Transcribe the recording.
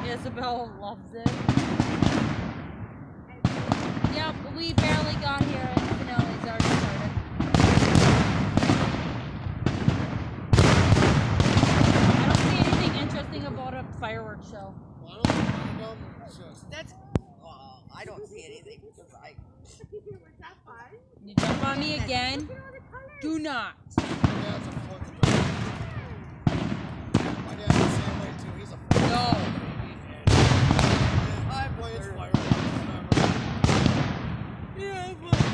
Isabel loves it. Yep, we barely got here and the finale's already started. I don't see anything interesting about a fireworks show. Well, I don't see anything because You jump on me again? Do not. My dad's a 4th of July. My dad's the same way too. He's a 4th. No. I play it's fireworks. Yeah, but